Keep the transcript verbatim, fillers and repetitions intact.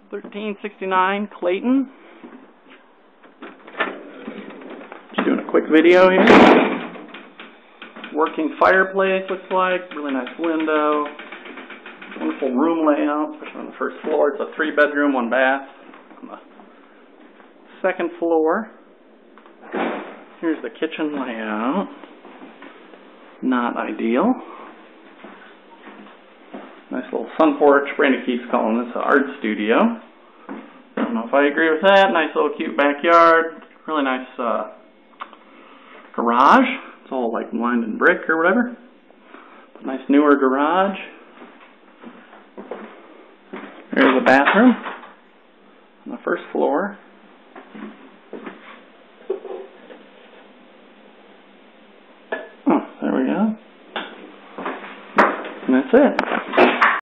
thirteen sixty-nine Clayton. Just doing a quick video here. Working fireplace looks like, really nice window. Wonderful room layout, especially on the first floor. It's a three bedroom, one bath. On the second floor, here's the kitchen layout. Not ideal. Nice little sun porch. Brandy keeps calling this an art studio. Don't know if I agree with that. Nice little cute backyard. Really nice uh, garage. It's all like lined in brick or whatever. It's a nice newer garage. There's the bathroom on the first floor. Oh, there we go. And that's it.